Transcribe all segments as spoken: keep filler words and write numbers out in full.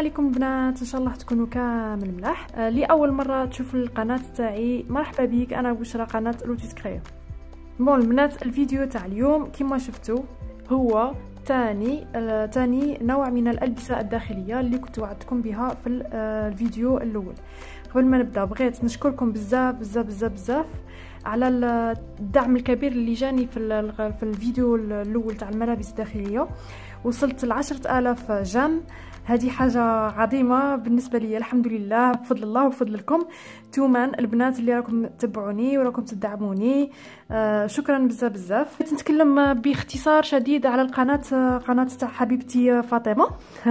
عليكم البنات، ان شاء الله تكونوا كامل ملاح. آه لي اول مره تشوف القناه تاعي، مرحبا بك، انا بشرى قناه لوتيس كريو. بون البنات، الفيديو تاع اليوم كما شفتوا هو تاني آه تاني نوع من الالبسه الداخليه اللي كنت وعدتكم بها في آه الفيديو الاول. قبل ما نبدا بغيت نشكركم بزاف بزاف بزاف بزاف على الدعم الكبير اللي جاني في في الفيديو الاول تاع الملابس الداخليه. وصلت لعشرة آلاف جيم، هذه حاجه عظيمه بالنسبه لي، الحمد لله، بفضل الله وبفضلكم تومان البنات اللي راكم تتبعوني وراكم تدعموني. آه شكرا بزاف بزاف. نتكلم باختصار شديد على القناه قناه تاع حبيبتي فاطمه.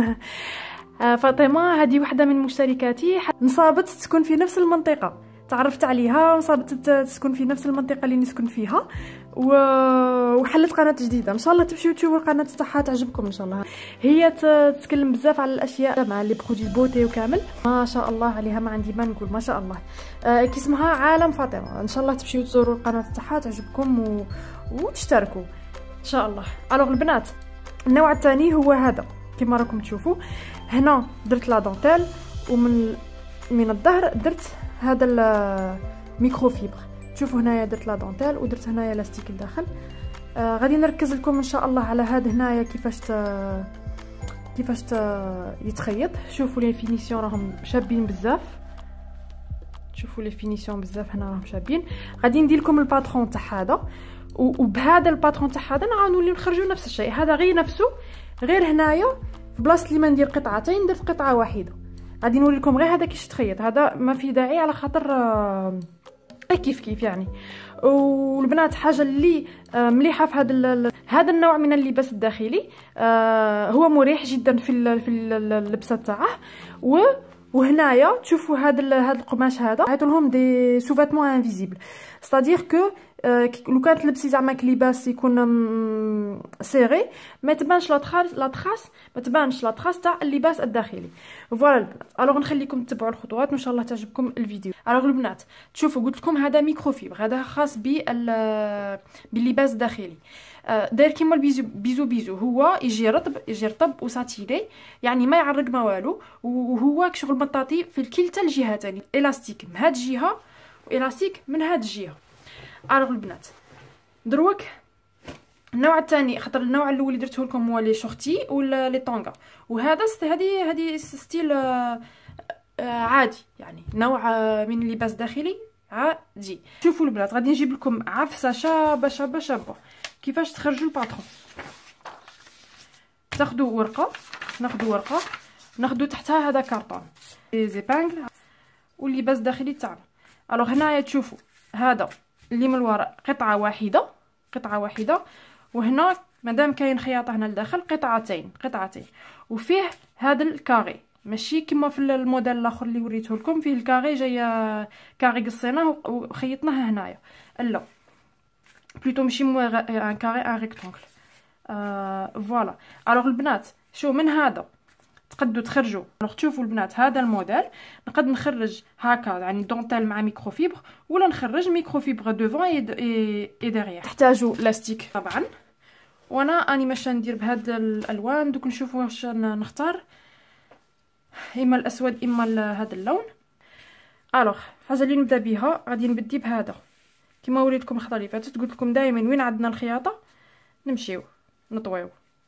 فاطمه هذه واحده من مشتركاتي، نصابت تكون في نفس المنطقه، تعرفت عليها ونصابت تسكن في نفس المنطقه اللي نسكن فيها، و... وحلت قناه جديده. ان شاء الله تمشيو تشوفوا القناه تاعها، تعجبكم ان شاء الله. هي تتكلم بزاف على الاشياء مع لي برودوي بوتي وكامل، ما شاء الله عليها، ما عندي ما نقول، ما شاء الله. آه كي اسمها عالم فاطمه، ان شاء الله تمشيو تزوروا القناه تاعها، تعجبكم و... وتشتركوا ان شاء الله. الوغ البنات، النوع الثاني هو هذا كما راكم تشوفوا. هنا درت لا دونتيل، ومن من الظهر درت هذا الميكرو فيبر. تشوفوا هنايا درت لا دونتيل ودرت هنايا لاستيك لداخل. آه غادي نركز لكم ان شاء الله على هذا هنايا كيفاش ت... كيفاش ت... يتخيط. شوفوا لي فينيسيون راهم شابين بزاف، شوفوا لي فينيسيون بزاف هنا راهم شابين. غادي ندير لكم الباترون تاع هذا، وبهذا الباترون تاع هذا نعاود نولي نخرجوا نفس الشيء. هذا غير نفسه، غير هنايا في بلاصه اللي ما ندير قطعتين درت قطعه واحده. غادي نوري لكم غير هذا كيفاش تخيط، هذا ما في داعي على خاطر آه كيف كيف يعني. والبنات حاجه اللي آه مليحه في هذا هذا النوع من اللباس الداخلي، آه هو مريح جدا في في اللبسه تاعه. و وهنايا تشوفوا هذا هذا القماش هذا عيطوا لهم دي سوفيتمون انفيزيبل، ستادير كو لو كانت تلبسي زعما لباس يكون سيري ما تبانش لا تراس لا تراس ما تبانش لا تراس تاع اللباس الداخلي. فوالا البنات، الوغ نخليكم تتبعوا الخطوات وان شاء الله تعجبكم الفيديو. الوغ البنات شوفوا، قلت لكم هذا ميكرو فيبر، هذا خاص بال باللباس الداخلي، داير كيما البيزو بيزو بيزو. هو يجي رطب، يجي رطب وساتيلي، يعني ما يعرق ما والو، وهو كشغل مطاطي في كلتا الجهتين، الاستيك من هاد الجهه والاستيك من هاد الجهه. الوغ البنات دروك النوع الثاني، خاطر النوع الاول اللي درته لكم هو لي شورتي ولا لي طونغا، وهذا هذه هذه ستيل آه عادي، يعني نوع آه من اللباس داخلي عادي. شوفوا البنات، غادي نجيب لكم عفسه شابه شابه شابه كيفاش تخرجوا الباترون. تاخذوا ورقه، ناخذوا ورقه ناخذوا تحتها هذا كارطون لي زيبانغل واللباس الداخلي تاعنا. الوغ هنايا تشوفوا هذا اللي من الوراء قطعه واحده، قطعه واحده، وهنا مادام كاين خياطه هنا لداخل قطعتين قطعتين، وفيه هذا الكاري، ماشي كما في الموديل الاخر اللي وريته لكم فيه الكاري جايه كاري قصيناه وخيطناه هنايا، لا بلوتو ماشي ان كاري ان ريكتانغل. آه فوالا. الوغ البنات شو من هذا تقدروا تخرجوا. الوغ تشوفوا البنات، هذا الموديل نقدر نخرج هكا يعني دونتيل مع ميكرو فيبر، ولا نخرج ميكرو فيبر دوفون اي اي ديغيير. تحتاجوا لاستيك طبعا، وانا اني ماشيه ندير بهاد الالوان. دوك نشوفوا واش نختار، اما الاسود اما هذا اللون. الوغ الحاجه اللي نبدا بها غادي نبدي بهذا كما وريتكم الخطره اللي فاتت. قلت لكم دائما وين عندنا الخياطه نمشيو نطويو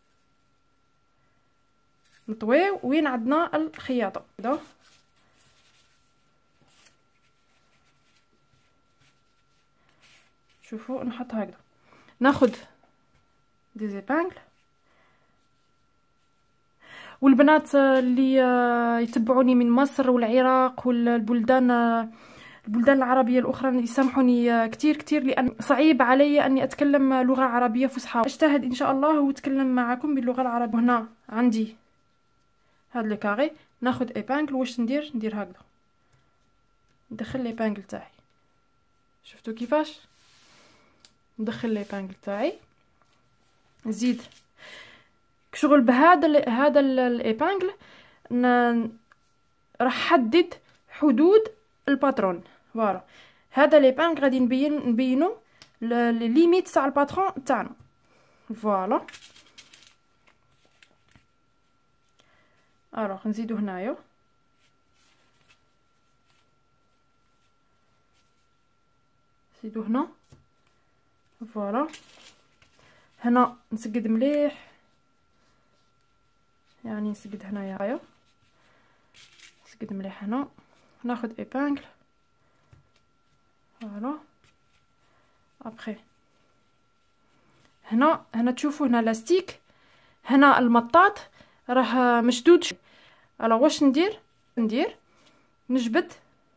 نطويو وين عندنا الخياطه. هذا شوفوا نحط هكذا، ناخذ دي زيبانغل. والبنات اللي يتبعوني من مصر والعراق والبلدان البلدان العربيه الاخرى يسامحوني كثير كثير، لان صعيب علي اني اتكلم لغه عربيه فصحى. اجتهد ان شاء الله واتكلم معكم باللغه العربيه. هنا عندي هاد لي كاري، ناخذ ايبانغل. واش ندير ندير هكذا، ندخل ليبانغل تاعي. شفتوا كيفاش ندخل ليبانغل تاعي، نزيد شغل بهذا هذا الايبانغل راح حدد حدود الباترون. فوالا هذا ليبانغل غادي نبين نبينو ليميت تاع الباترون تاعنا. فوالا الوغ نزيدو هنايا نزيدو هنا فوالا. هنا نسقد مليح، يعني نسقد هنايا هايا نسقد مليح. هنا ناخد ايبانغل فوالا. ابخي هنا هنا تشوفوا هنا لاستيك، هنا المطاط راه مشدود. الوغ واش ندير ندير نجبد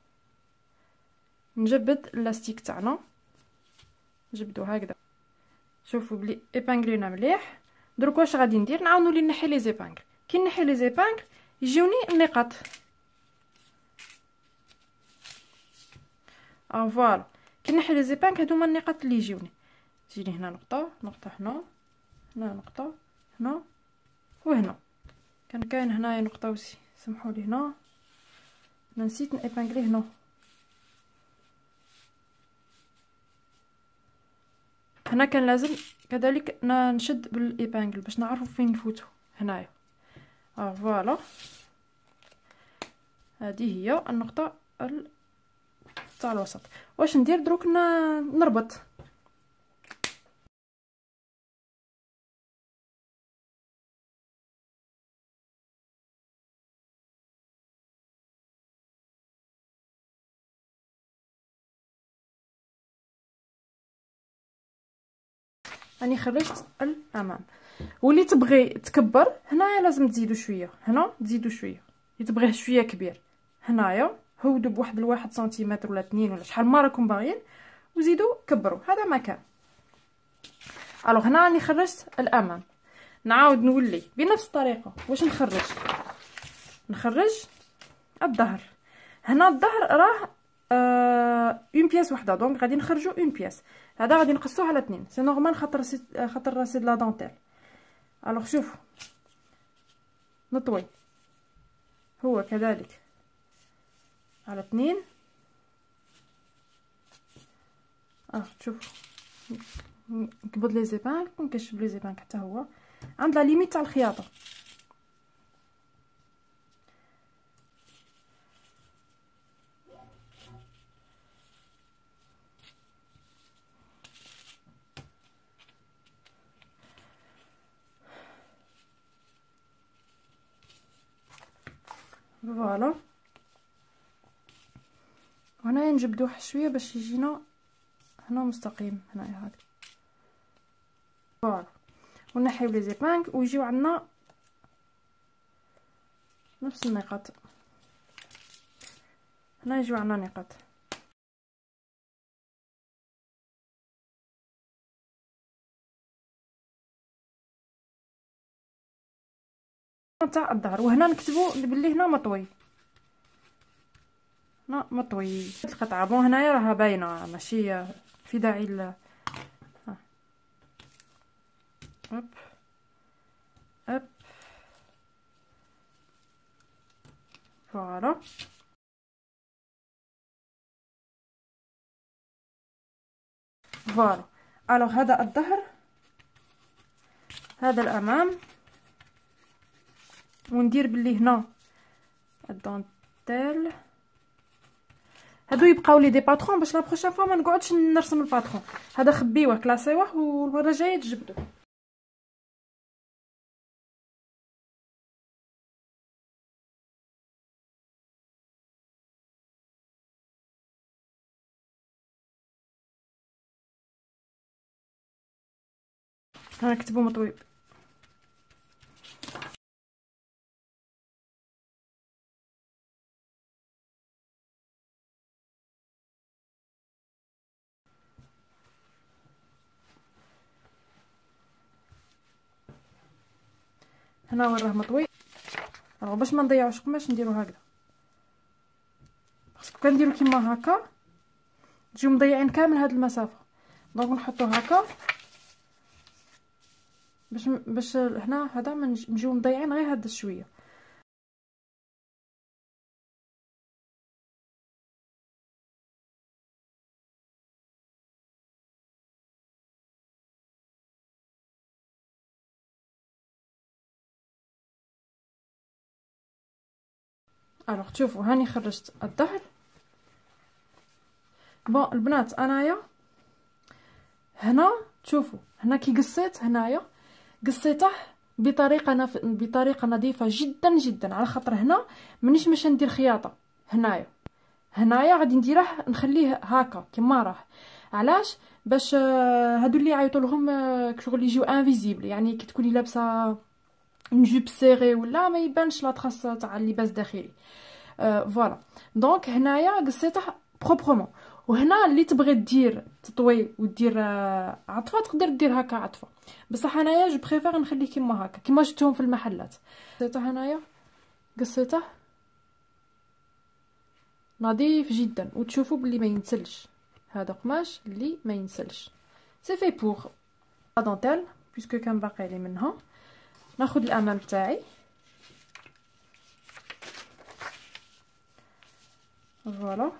نجبد اللاستيك تاعنا، نجبدو هكذا. شوفوا بلي ايبانغلينا مليح. دروك واش غادي ندير، نعاود نولي نحي لي زيبانغل. كي نحي لي زيبانغل يجيوني النقاط. اه فوالا كي نحي لي زيبانغل هادوما النقاط اللي يجيوني. تجيني هنا نقطه نقطه، هنا هنا نقطه، هنا وهنا. كان كاين هنايا نقطه وسي، سمحوا لي. هنا انا نسيت نايبانغلي هنا. هنا كان لازم كذلك نشد بالايبانغل باش نعرفوا فين نفوتوا هنايا. اه فوالا هذه هي النقطه تاع الوسط. واش ندير دروك نربط. راني خرجت الامام. واللي تبغي تكبر هنايا لازم تزيدوا شويه، هنا تزيدوا شويه. اللي تبغيه شويه كبير هنايا هودوا بواحد الواحد سنتيمتر ولا اثنين ولا شحال ما راكم باغيين، وزيدوا كبروا. هذا مكان. الوغ هنا راني خرجت الامام. نعاود نولي بنفس الطريقه. واش نخرج نخرج الظهر. هنا الظهر راه آه اون بياس وحده، دونك غادي نخرجوا اون بياس. هذا غادي نقصوه على اثنين، سي نورمال خاطر خاطر راسي لا دونتيل. الوغ شوفوا نطوي هو كذلك على اثنين. اه شوفوا نقبض لي زيبانك ونكشف لي زيبانك حتى هو عند لا ليميت تاع الخياطه. فوالا هنا نجبدوه شويه باش يجينا هنا مستقيم هنايا هكا. فوالا ونحيو لي زيبانغ ويجيو عندنا نفس النقاط. هنا يجيو عندنا نقاط تاع الظهر. وهنا نكتبوا باللي هنا مطوي، هنا مطوي القطعه. بون هنايا راها باينه ماشي في داعي ل هوب هوب فوالا. فوالا الوغ هذا الظهر، هذا الامام. وندير باللي هنا الدونتيل. هادو يبقاو لي دي باترون باش لا بروشين فوا ما نقعدش نرسم الباترون. هذا خبيوه كلاسيوه والمره الجايه تجبدوه. هنكتبو مطوي. هنا وين راه مطوي. راه باش ما نضيعوش قماش نديرو هكذا، خاصكم كنديرو كيما هكا تجيو مضيعين كامل هاد المسافه. دونك نحطو هكا باش باش هنا هذا نجيو مضيعين غير هاد شويه. الوغ تشوفوا هاني خرجت الظهر. بون البنات انايا هنا تشوفوا هنا كي قصيت هنايا قصيته بطريقه نف... بطريقه نظيفه جدا جدا، على خاطر هنا مانيش باش ندير خياطه. هنايا هنايا غادي نديره نخليه هكا كما راه. علاش؟ باش هادو اللي يعيطوا لهم شغل يجيو انفيزيبل، يعني كي تكوني لابسه اون جوب سيغي ولا ما يبانش لا تراس تاع اللباس الداخلي. فوالا دونك هنايا قصيته بروبرمون. وهنا اللي تبغي دير تطوي ودير عطفه تقدر دير هكا عطفه، بصح انايا جو بريفير نخليه كيما هكا كيما شفتوهم في المحلات. قصيته هنايا قصيته نظيف جدا، وتشوفوا بلي ما ينسلش. هذا قماش اللي ما ينسلش، سي في بور لا دونتيل بيسكو كان باقي لي منها. ناخذ الامام تاعي فوالا.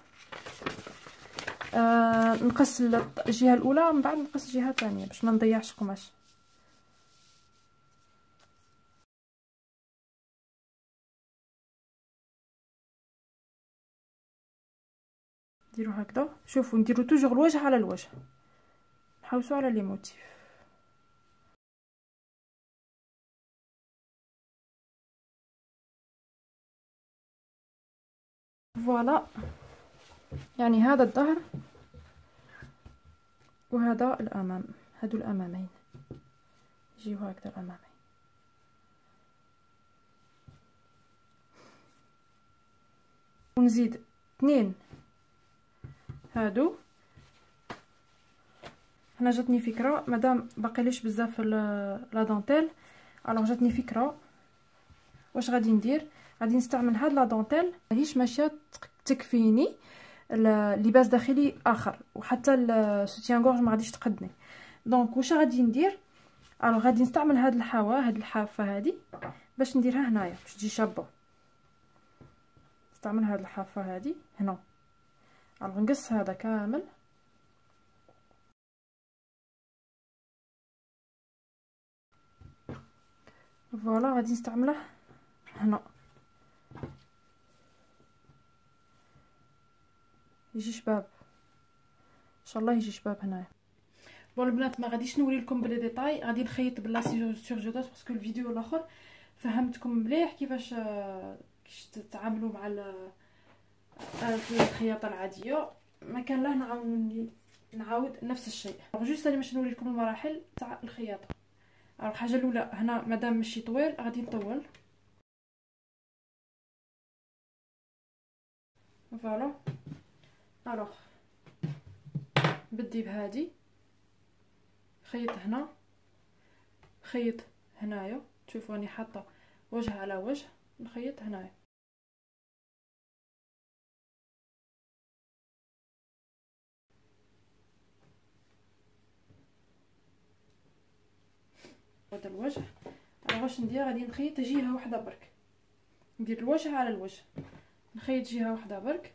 آه نقص الجهه الاولى من بعد نقص الجهه الثانيه باش ما نضيعش قماش. نديرو هكذا. شوفوا نديرو توجور الوجه على الوجه، نحوسو على لي موتيف. فوالا يعني هذا الظهر وهذا الامام، هادو الامامين يجيو هكذا الامامين. ونزيد اثنين هادو. هنا جاتني فكره مادام باقي ليش بزاف لا دونتيل، الوغ جاتني فكره واش غادي ندير. غادي نستعمل هاد لا دونتيل ماهيش ماشيه تكفيني لباس داخلي اخر، وحتى السوتيان غورج ما غاديش تقدني. دونك واش غادي ندير؟ الوغ غادي نستعمل هاد الحوا هاد الحافه هادي باش نديرها هنايا باش تجي شابه. نستعمل هاد الحافه هادي هنا. الوغ نقص هذا كامل فوالا. غادي نستعمله هنا يجي شباب ان شاء الله، يجي شباب هنايا. بون البنات ما غاديش نوري لكم بلي ديتاي، غادي نخيط بلا سيرجودات باسكو الفيديو الاخر فهمتكم مليح كيفاش كيفاش تتعاملوا مع الخياطه العاديه. ما كان له نعاود نعاود نفس الشيء. جوست انا باش نوري لكم المراحل تاع الخياطه. الحاجه الاولى هنا مادام ماشي طويل غادي نطول فوالا. الوغ بدي بهادي خيط هنا خيط هنايا. تشوفوا راني حاطه وجه على وجه، نخيط هنايا هذا الوجه. انا واش ندير؟ غادي نخيط جهه واحده برك، ندير الوجه على الوجه، نخيط جهه واحده برك.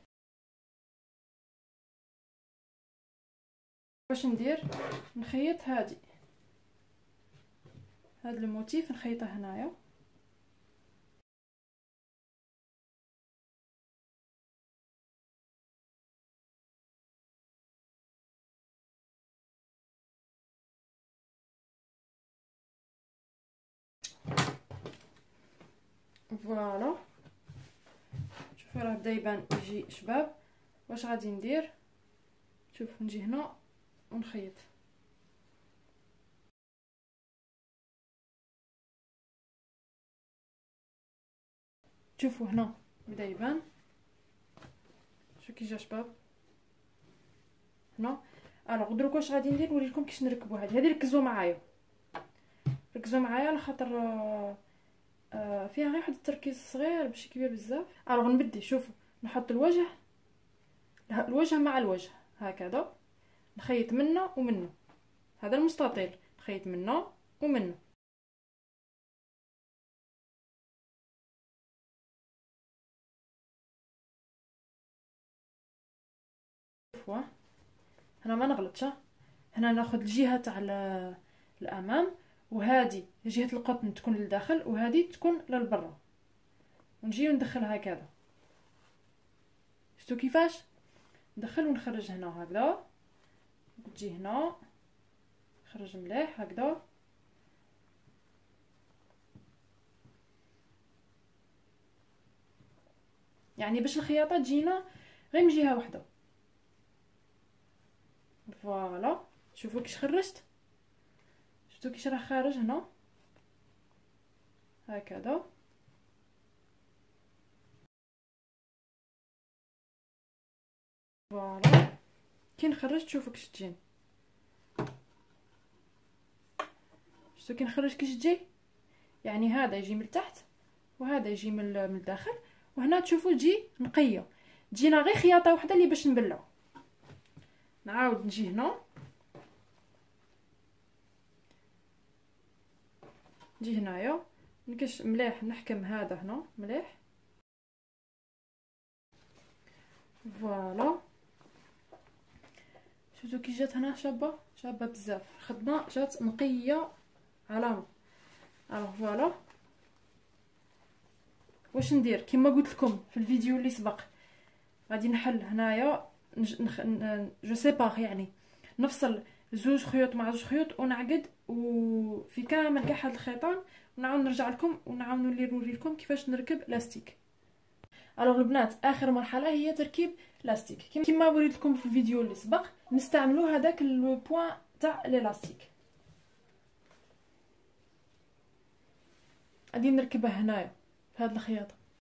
واش ندير؟ نخيط هادي هاد الموتيف نخيطه هنايا فوالا. شوفوا راه بدا يبان يجي شباب. واش غادي ندير؟ شوف نجي هنا ونخيط. شوفوا هنا بدا يبان شو كي جا شباب هنا. الوغ دروك واش غادي ندير؟ نوريكم كيفاش نركبوا هذه هذه. ركزوا معايا ركزوا معايا على خاطر آه فيها غير واحد التركيز صغير ماشي كبير بزاف. الوغ نبدي. شوفوا نحط الوجه الوجه مع الوجه هكذا، نخيط منه ومنه. هذا المستطيل نخيط منه ومنه. شوفوا هنا ما نغلطش. هنا ناخذ الجهه تاع الامام، وهذه جهه القطن تكون للداخل وهذه تكون للبرا، ونجي وندخل هكذا شفتوا كيفاش ندخل ونخرج هنا هكذا، تجي هنا خرج مليح هكذا. يعني باش الخياطه تجينا غير من جهه واحده. فوالا شوفوا كيش خرجت، شفتوا كيش راه خارج هنا هكذا. فوالا كي نخرج شوفوا كيش تجي، شفتوا كي نخرج كيش تجي، يعني هذا يجي من تحت وهذا يجي من من الداخل، وهنا تشوفوا تجي نقيه، تجينا غير خياطه وحده اللي باش نبلعو. نعاود نجي هنا، نجي هنايا نكش مليح، نحكم هذا هنا مليح. فوالا شفتوا كي جات هنا شابه شابه بزاف، الخدمه جات نقيه علامه. الوغ فوالا واش ندير كما قلت لكم في الفيديو اللي سبق، غادي نحل هنايا نخ... جو سيبار، يعني نفصل زوج خيوط مع زوج خيوط ونعقد وفي كامل كاع هاد الخيطان، ونعاود نرجع لكم ونعاود نوري لكم كيفاش نركب لاستيك. الوغ البنات اخر مرحله هي تركيب لاستيك. كما وريت لكم في الفيديو اللي سبق نستعملوا هذاك لو بوين تاع الالاستيك، غادي نركبه هنايا في هاد الخياطه.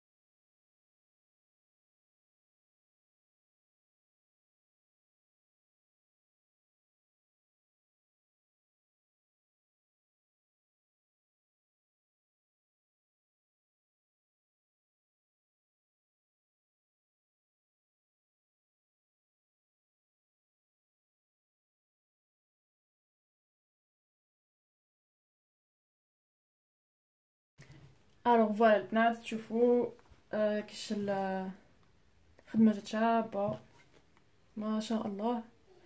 الوغ فوالا البنات تشوفوا آه كيش الخدمه جات شابه ما شاء الله.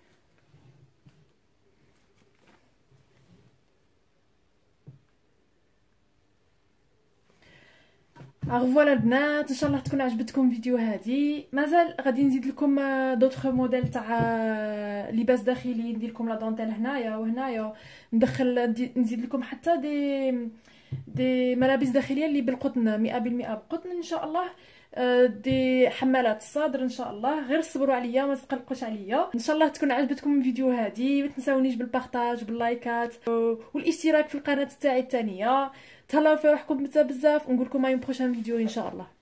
الوغ فوالا البنات ان شاء الله تكون عجبتكم الفيديو هذه. مازال غادي نزيد لكم دوطخ موديل تاع لباس داخلي، ندير لكم لا دونتيل هنايا وهنايا، ندخل نزيد لكم حتى دي دي ملابس داخليه اللي بالقطن مئة بالمئة بقطن ان شاء الله، دي حمالات الصدر ان شاء الله. غير صبروا عليا ما تقلقوش عليا. ان شاء الله تكون عجبتكم الفيديو هذه، ما تنساونيش بالبارطاج باللايكات والاشتراك في القناه تاعي الثانيه. تهلاو في روحكم بزاف بزاف، ونقول لكم اي بروشين فيديو ان شاء الله.